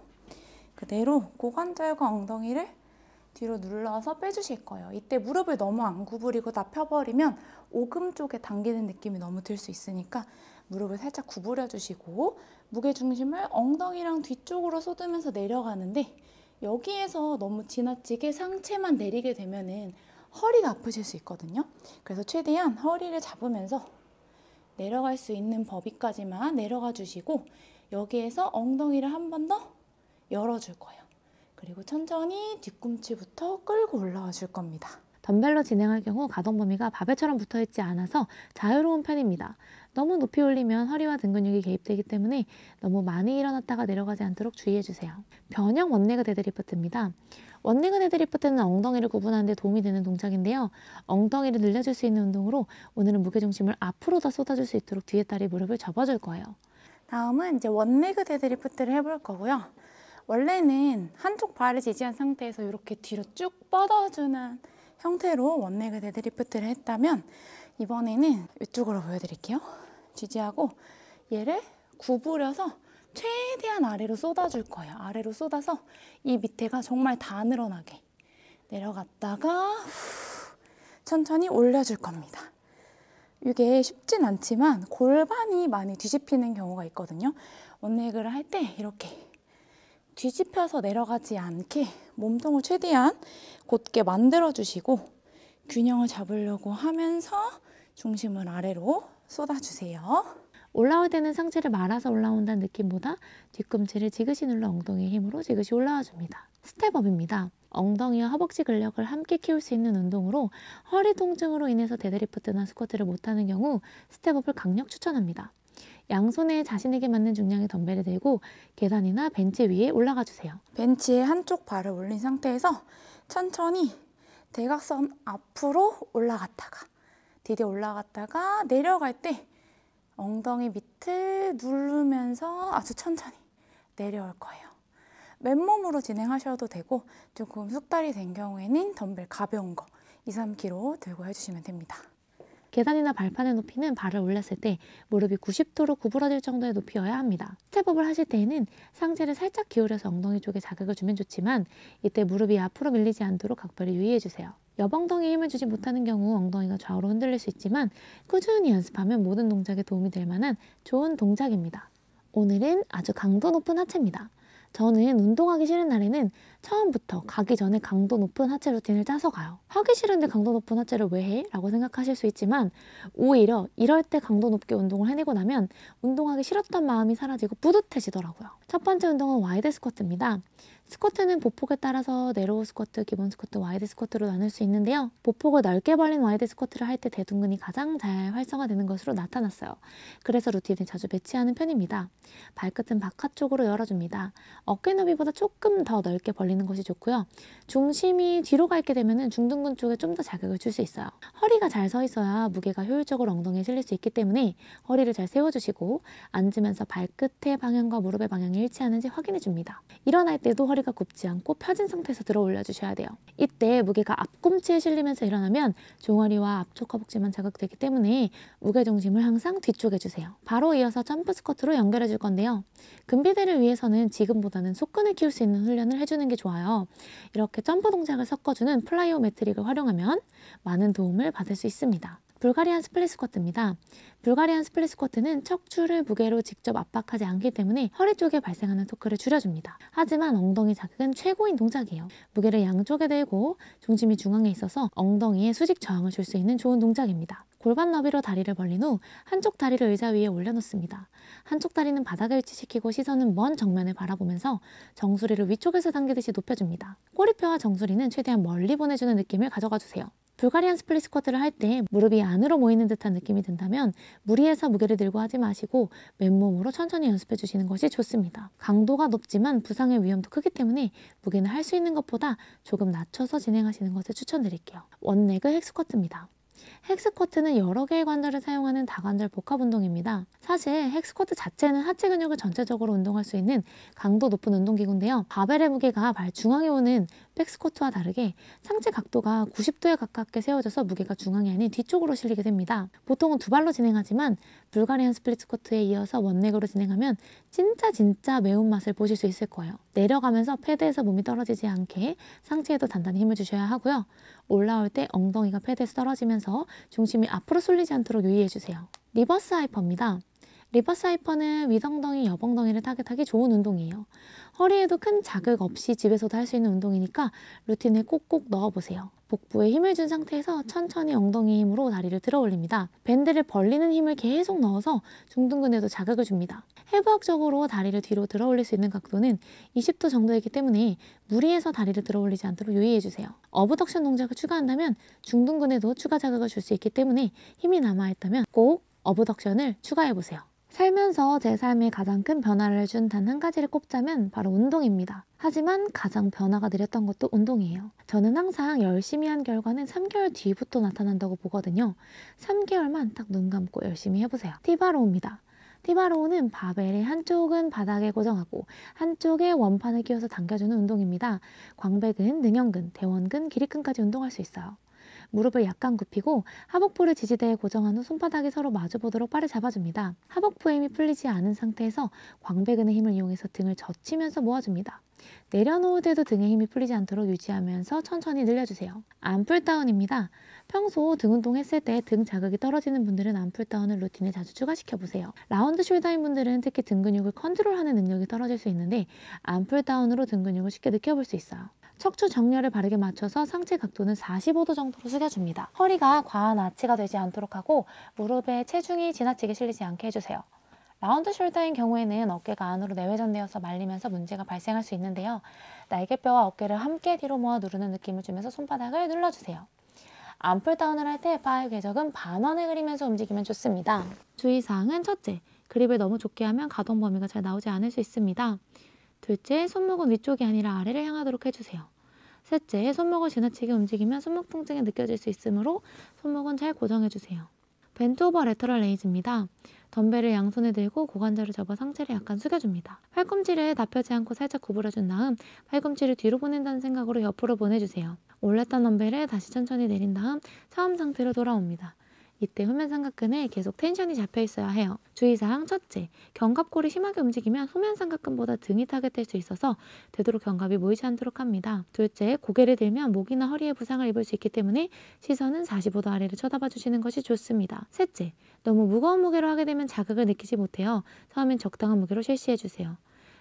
그대로 고관절과 엉덩이를 뒤로 눌러서 빼주실 거예요. 이때 무릎을 너무 안 구부리고 다 펴버리면 오금 쪽에 당기는 느낌이 너무 들 수 있으니까 무릎을 살짝 구부려 주시고 무게중심을 엉덩이랑 뒤쪽으로 쏟으면서 내려가는데 여기에서 너무 지나치게 상체만 내리게 되면은 허리가 아프실 수 있거든요. 그래서 최대한 허리를 잡으면서 내려갈 수 있는 범위까지만 내려가 주시고 여기에서 엉덩이를 한 번 더 열어줄 거예요. 그리고 천천히 뒤꿈치부터 끌고 올라와 줄 겁니다. 덤벨로 진행할 경우 가동 범위가 바벨처럼 붙어있지 않아서 자유로운 편입니다. 너무 높이 올리면 허리와 등 근육이 개입되기 때문에 너무 많이 일어났다가 내려가지 않도록 주의해주세요. 변형 원레그 데드리프트입니다. 원레그 데드리프트는 엉덩이를 구분하는 데 도움이 되는 동작인데요. 엉덩이를 늘려줄 수 있는 운동으로 오늘은 무게중심을 앞으로 더 쏟아줄 수 있도록 뒤에 다리 무릎을 접어줄 거예요. 다음은 이제 원레그 데드리프트를 해볼 거고요. 원래는 한쪽 발을 지지한 상태에서 이렇게 뒤로 쭉 뻗어주는 형태로 원레그 데드리프트를 했다면 이번에는 이쪽으로 보여드릴게요. 지지하고 얘를 구부려서 최대한 아래로 쏟아줄 거예요. 아래로 쏟아서 이 밑에가 정말 다 늘어나게 내려갔다가 후, 천천히 올려줄 겁니다. 이게 쉽진 않지만 골반이 많이 뒤집히는 경우가 있거든요. 원레그를 할 때 이렇게 뒤집혀서 내려가지 않게 몸통을 최대한 곧게 만들어주시고 균형을 잡으려고 하면서 중심을 아래로 쏟아주세요. 올라올 때는 상체를 말아서 올라온다는 느낌보다 뒤꿈치를 지그시 눌러 엉덩이의 힘으로 지그시 올라와 줍니다. 스텝업입니다. 엉덩이와 허벅지 근력을 함께 키울 수 있는 운동으로 허리 통증으로 인해서 데드리프트나 스쿼트를 못하는 경우 스텝업을 강력 추천합니다. 양손에 자신에게 맞는 중량의 덤벨을 들고 계단이나 벤치 위에 올라가 주세요. 벤치에 한쪽 발을 올린 상태에서 천천히 대각선 앞으로 올라갔다가 디뎌 올라갔다가 내려갈 때 엉덩이 밑을 누르면서 아주 천천히 내려올 거예요. 맨몸으로 진행하셔도 되고 조금 숙달이 된 경우에는 덤벨 가벼운 거 이, 삼 킬로그램 들고 해주시면 됩니다. 계단이나 발판의 높이는 발을 올렸을 때 무릎이 구십 도로 구부러질 정도의 높이여야 합니다. 스텝업을 하실 때에는 상체를 살짝 기울여서 엉덩이 쪽에 자극을 주면 좋지만 이때 무릎이 앞으로 밀리지 않도록 각별히 유의해주세요. 옆엉덩이에 힘을 주지 못하는 경우 엉덩이가 좌우로 흔들릴 수 있지만 꾸준히 연습하면 모든 동작에 도움이 될 만한 좋은 동작입니다. 오늘은 아주 강도 높은 하체입니다. 저는 운동하기 싫은 날에는 처음부터 가기 전에 강도 높은 하체 루틴을 짜서 가요. 하기 싫은데 강도 높은 하체를 왜 해? 라고 생각하실 수 있지만 오히려 이럴 때 강도 높게 운동을 해내고 나면 운동하기 싫었던 마음이 사라지고 뿌듯해지더라고요. 첫 번째 운동은 와이드 스쿼트입니다. 스쿼트는 보폭에 따라서 네로우 스쿼트, 기본 스쿼트, 와이드 스쿼트로 나눌 수 있는데요. 보폭을 넓게 벌린 와이드 스쿼트를 할 때 대둔근이 가장 잘 활성화되는 것으로 나타났어요. 그래서 루틴에 자주 배치하는 편입니다. 발끝은 바깥쪽으로 열어줍니다. 어깨 너비보다 조금 더 넓게 벌리는 것이 좋고요. 중심이 뒤로 가 있게 되면 중둔근 쪽에 좀 더 자극을 줄 수 있어요. 허리가 잘 서 있어야 무게가 효율적으로 엉덩이에 실릴 수 있기 때문에 허리를 잘 세워주시고 앉으면서 발끝의 방향과 무릎의 방향이 일치하는지 확인해 줍니다. 일어날 때도 허리가 굽지 않고 펴진 상태에서 들어 올려주셔야 돼요. 이때 무게가 앞꿈치에 실리면서 일어나면 종아리와 앞쪽 허벅지만 자극되기 때문에 무게중심을 항상 뒤쪽에 주세요. 바로 이어서 점프 스쿼트로 연결해 줄 건데요. 근비대를 위해서는 지금보다는 속근을 키울 수 있는 훈련을 해주는 게 좋아요. 이렇게 점프 동작을 섞어주는 플라이오메트릭을 활용하면 많은 도움을 받을 수 있습니다. 불가리안 스플릿 스쿼트입니다. 불가리안 스플릿 스쿼트는 척추를 무게로 직접 압박하지 않기 때문에 허리 쪽에 발생하는 토크를 줄여줍니다. 하지만 엉덩이 자극은 최고인 동작이에요. 무게를 양쪽에 들고 중심이 중앙에 있어서 엉덩이에 수직 저항을 줄 수 있는 좋은 동작입니다. 골반 너비로 다리를 벌린 후 한쪽 다리를 의자 위에 올려놓습니다. 한쪽 다리는 바닥을 일치시키고 시선은 먼 정면을 바라보면서 정수리를 위쪽에서 당기듯이 높여줍니다. 꼬리뼈와 정수리는 최대한 멀리 보내주는 느낌을 가져가 주세요. 불가리안 스플릿 스쿼트를 할 때 무릎이 안으로 모이는 듯한 느낌이 든다면 무리해서 무게를 들고 하지 마시고 맨몸으로 천천히 연습해 주시는 것이 좋습니다. 강도가 높지만 부상의 위험도 크기 때문에 무게는 할 수 있는 것보다 조금 낮춰서 진행하시는 것을 추천드릴게요. 원레그 헥스쿼트입니다. 헥스쿼트는 여러 개의 관절을 사용하는 다관절 복합 운동입니다. 사실 헥스쿼트 자체는 하체 근육을 전체적으로 운동할 수 있는 강도 높은 운동기구인데요. 바벨의 무게가 발 중앙에 오는 백스쿼트와 다르게 상체 각도가 구십 도에 가깝게 세워져서 무게가 중앙이 아닌 뒤쪽으로 실리게 됩니다. 보통은 두 발로 진행하지만 불가리안 스플릿 스쿼트에 이어서 원렉으로 진행하면 진짜 진짜 매운맛을 보실 수 있을 거예요. 내려가면서 패드에서 몸이 떨어지지 않게 상체에도 단단히 힘을 주셔야 하고요. 올라올 때 엉덩이가 패드에서 떨어지면서 중심이 앞으로 쏠리지 않도록 유의해주세요. 리버스 하이퍼입니다. 리버스 하이퍼는 윗엉덩이, 옆엉덩이를 타겟하기 좋은 운동이에요. 허리에도 큰 자극 없이 집에서도 할 수 있는 운동이니까 루틴에 꼭꼭 넣어보세요. 복부에 힘을 준 상태에서 천천히 엉덩이 힘으로 다리를 들어 올립니다. 밴드를 벌리는 힘을 계속 넣어서 중둔근에도 자극을 줍니다. 해부학적으로 다리를 뒤로 들어 올릴 수 있는 각도는 이십 도 정도이기 때문에 무리해서 다리를 들어 올리지 않도록 유의해주세요. 어브덕션 동작을 추가한다면 중둔근에도 추가 자극을 줄 수 있기 때문에 힘이 남아있다면 꼭 어브덕션을 추가해보세요. 살면서 제 삶에 가장 큰 변화를 준 단 한 가지를 꼽자면 바로 운동입니다. 하지만 가장 변화가 느렸던 것도 운동이에요. 저는 항상 열심히 한 결과는 삼 개월 뒤부터 나타난다고 보거든요. 삼 개월만 딱 눈 감고 열심히 해보세요. 티바로우입니다. 티바로우는 바벨의 한쪽은 바닥에 고정하고 한쪽에 원판을 끼워서 당겨주는 운동입니다. 광배근, 능형근, 대원근, 기립근까지 운동할 수 있어요. 무릎을 약간 굽히고 하복부를 지지대에 고정한 후 손바닥이 서로 마주보도록 발을 잡아줍니다. 하복부의 힘이 풀리지 않은 상태에서 광배근의 힘을 이용해서 등을 젖히면서 모아줍니다. 내려놓을 때도 등의 힘이 풀리지 않도록 유지하면서 천천히 늘려주세요. 암풀다운입니다. 평소 등 운동했을 때 등 자극이 떨어지는 분들은 암풀다운을 루틴에 자주 추가시켜보세요. 라운드 숄더인 분들은 특히 등 근육을 컨트롤하는 능력이 떨어질 수 있는데 암풀다운으로 등 근육을 쉽게 느껴볼 수 있어요. 척추 정렬을 바르게 맞춰서 상체 각도는 사십오 도 정도로 숙여줍니다. 허리가 과한 아치가 되지 않도록 하고 무릎에 체중이 지나치게 실리지 않게 해주세요. 라운드 숄더인 경우에는 어깨가 안으로 내외전되어서 말리면서 문제가 발생할 수 있는데요. 날개뼈와 어깨를 함께 뒤로 모아 누르는 느낌을 주면서 손바닥을 눌러주세요. 암풀다운을 할 때 바의 궤적은 반원을 그리면서 움직이면 좋습니다. 주의사항은 첫째, 그립을 너무 좁게 하면 가동 범위가 잘 나오지 않을 수 있습니다. 둘째, 손목은 위쪽이 아니라 아래를 향하도록 해주세요. 셋째, 손목을 지나치게 움직이면 손목 통증이 느껴질 수 있으므로 손목은 잘 고정해주세요. 벤트 오버 레터럴 레이즈입니다. 덤벨을 양손에 들고 고관절을 접어 상체를 약간 숙여줍니다. 팔꿈치를 다 펴지 않고 살짝 구부려준 다음 팔꿈치를 뒤로 보낸다는 생각으로 옆으로 보내주세요. 올렸던 덤벨을 다시 천천히 내린 다음 처음 상태로 돌아옵니다. 이때 후면 삼각근에 계속 텐션이 잡혀 있어야 해요. 주의사항 첫째, 견갑골이 심하게 움직이면 후면 삼각근보다 등이 타겟될 수 있어서 되도록 견갑이 모이지 않도록 합니다. 둘째, 고개를 들면 목이나 허리에 부상을 입을 수 있기 때문에 시선은 사십오 도 아래를 쳐다봐 주시는 것이 좋습니다. 셋째, 너무 무거운 무게로 하게 되면 자극을 느끼지 못해요. 처음엔 적당한 무게로 실시해 주세요.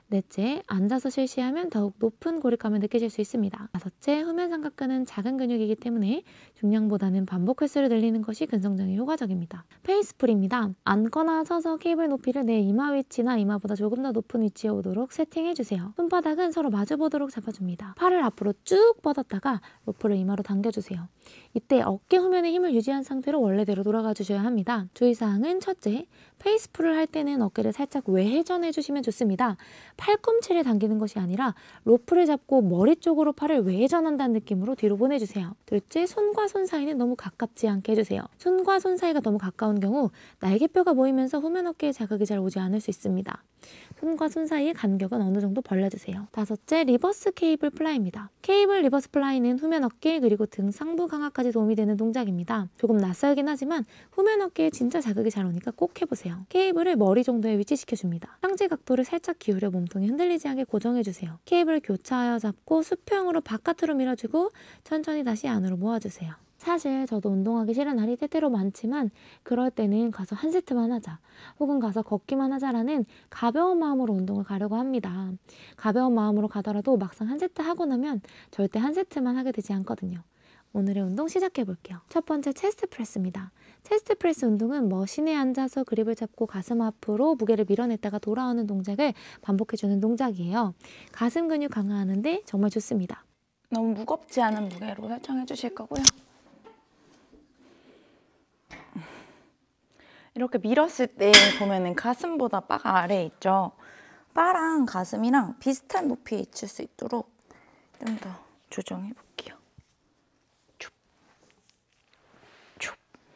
넷째, 앉아서 실시하면 더욱 높은 고립감을 느끼실 수 있습니다. 다섯째, 후면 삼각근은 작은 근육이기 때문에 중량보다는 반복 횟수를 늘리는 것이 근성장에 효과적입니다. 페이스풀입니다. 앉거나 서서 케이블 높이를 내 이마 위치나 이마보다 조금 더 높은 위치에 오도록 세팅해주세요. 손바닥은 서로 마주보도록 잡아줍니다. 팔을 앞으로 쭉 뻗었다가 로프를 이마로 당겨주세요. 이때 어깨 후면에 힘을 유지한 상태로 원래대로 돌아가 주셔야 합니다. 주의사항은 첫째, 페이스풀을 할 때는 어깨를 살짝 외회전해 주시면 좋습니다. 팔꿈치를 당기는 것이 아니라 로프를 잡고 머리 쪽으로 팔을 외회전한다는 느낌으로 뒤로 보내주세요. 둘째, 손과 손 사이는 너무 가깝지 않게 해주세요. 손과 손 사이가 너무 가까운 경우 날개뼈가 모이면서 후면 어깨에 자극이 잘 오지 않을 수 있습니다. 손과 손 사이의 간격은 어느 정도 벌려주세요. 다섯째, 리버스 케이블 플라이입니다. 케이블 리버스 플라이는 후면 어깨 그리고 등 상부 강화까지 도움이 되는 동작입니다. 조금 낯설긴 하지만 후면 어깨에 진짜 자극이 잘 오니까 꼭 해보세요. 케이블을 머리 정도에 위치시켜줍니다. 상체 각도를 살짝 기울여 몸통이 흔들리지 않게 고정해주세요. 케이블을 교차하여 잡고 수평으로 바깥으로 밀어주고 천천히 다시 안으로 모아주세요. 사실 저도 운동하기 싫은 날이 때때로 많지만 그럴 때는 가서 한 세트만 하자 혹은 가서 걷기만 하자라는 가벼운 마음으로 운동을 가려고 합니다. 가벼운 마음으로 가더라도 막상 한 세트 하고 나면 절대 한 세트만 하게 되지 않거든요. 오늘의 운동 시작해 볼게요. 첫 번째, 체스트 프레스입니다. 체스트 프레스 운동은 머신에 앉아서 그립을 잡고 가슴 앞으로 무게를 밀어냈다가 돌아오는 동작을 반복해주는 동작이에요. 가슴 근육 강화하는데 정말 좋습니다. 너무 무겁지 않은 무게로 설정해 주실 거고요. 이렇게 밀었을 때 보면은 가슴보다 바가 아래에 있죠. 바랑 가슴이랑 비슷한 높이에 있을 수 있도록 좀 더 조정해 볼게요. 쭉. 쭉.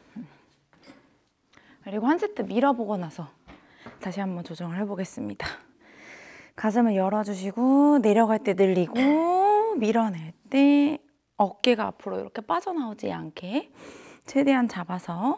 그리고 한 세트 밀어보고 나서 다시 한번 조정을 해보겠습니다. 가슴을 열어주시고 내려갈 때 늘리고 밀어낼 때 어깨가 앞으로 이렇게 빠져나오지 않게 최대한 잡아서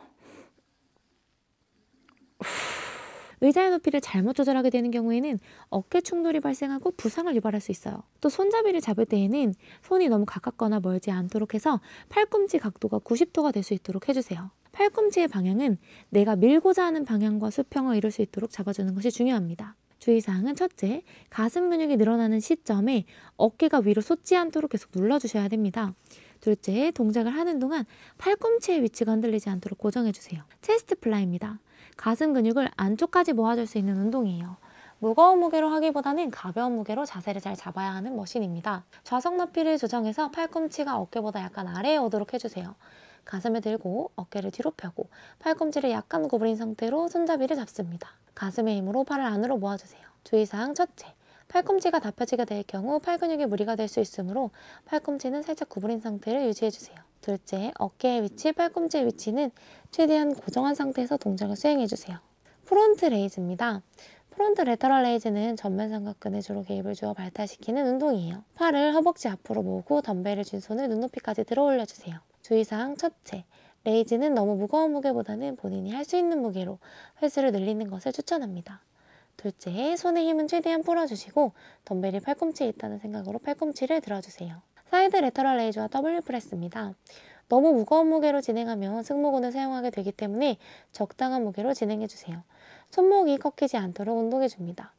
의자의 높이를 잘못 조절하게 되는 경우에는 어깨 충돌이 발생하고 부상을 유발할 수 있어요. 또 손잡이를 잡을 때에는 손이 너무 가깝거나 멀지 않도록 해서 팔꿈치 각도가 구십 도가 될 수 있도록 해주세요. 팔꿈치의 방향은 내가 밀고자 하는 방향과 수평을 이룰 수 있도록 잡아주는 것이 중요합니다. 주의사항은 첫째, 가슴 근육이 늘어나는 시점에 어깨가 위로 솟지 않도록 계속 눌러주셔야 됩니다. 둘째, 동작을 하는 동안 팔꿈치의 위치가 흔들리지 않도록 고정해주세요. 체스트 플라이입니다. 가슴 근육을 안쪽까지 모아줄 수 있는 운동이에요. 무거운 무게로 하기보다는 가벼운 무게로 자세를 잘 잡아야 하는 머신입니다. 좌석 높이를 조정해서 팔꿈치가 어깨보다 약간 아래에 오도록 해주세요. 가슴을 들고 어깨를 뒤로 펴고 팔꿈치를 약간 구부린 상태로 손잡이를 잡습니다. 가슴의 힘으로 팔을 안으로 모아주세요. 주의사항 첫째, 팔꿈치가 다 펴지게 될 경우 팔 근육에 무리가 될 수 있으므로 팔꿈치는 살짝 구부린 상태를 유지해주세요. 둘째, 어깨의 위치, 팔꿈치의 위치는 최대한 고정한 상태에서 동작을 수행해주세요. 프론트 레이즈입니다. 프론트 레터럴 레이즈는 전면 삼각근에 주로 개입을 주어 발달시키는 운동이에요. 팔을 허벅지 앞으로 모으고 덤벨을 쥔 손을 눈높이까지 들어 올려주세요. 주의사항 첫째, 레이즈는 너무 무거운 무게보다는 본인이 할 수 있는 무게로 횟수를 늘리는 것을 추천합니다. 둘째, 손의 힘은 최대한 풀어주시고 덤벨이 팔꿈치에 있다는 생각으로 팔꿈치를 들어주세요. 사이드 레터럴 레이즈와 더블유 프레스입니다. 너무 무거운 무게로 진행하면 승모근을 사용하게 되기 때문에 적당한 무게로 진행해주세요. 손목이 꺾이지 않도록 운동해줍니다.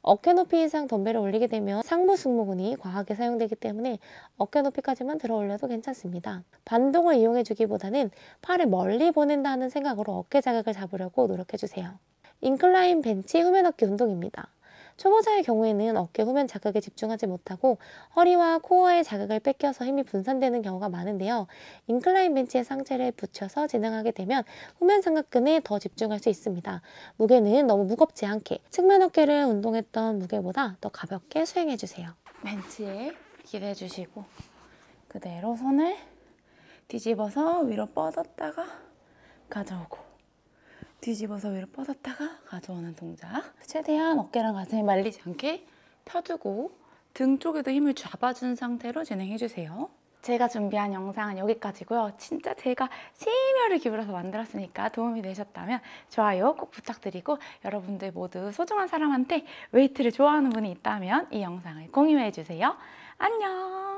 어깨 높이 이상 덤벨을 올리게 되면 상부 승모근이 과하게 사용되기 때문에 어깨 높이까지만 들어 올려도 괜찮습니다. 반동을 이용해 주기보다는 팔을 멀리 보낸다는 생각으로 어깨 자극을 잡으려고 노력해 주세요. 인클라인 벤치 후면 어깨 운동입니다. 초보자의 경우에는 어깨 후면 자극에 집중하지 못하고 허리와 코어의 자극을 뺏겨서 힘이 분산되는 경우가 많은데요. 인클라인 벤치에 상체를 붙여서 진행하게 되면 후면 삼각근에 더 집중할 수 있습니다. 무게는 너무 무겁지 않게 측면 어깨를 운동했던 무게보다 더 가볍게 수행해주세요. 벤치에 기대 주시고 그대로 손을 뒤집어서 위로 뻗었다가 가져오고 뒤집어서 위로 뻗었다가 가져오는 동작. 최대한 어깨랑 가슴이 말리지 않게 펴주고 등 쪽에도 힘을 잡아준 상태로 진행해주세요. 제가 준비한 영상은 여기까지고요. 진짜 제가 심혈을 기울여서 만들었으니까 도움이 되셨다면 좋아요 꼭 부탁드리고 여러분들 모두 소중한 사람한테 웨이트를 좋아하는 분이 있다면 이 영상을 공유해주세요. 안녕!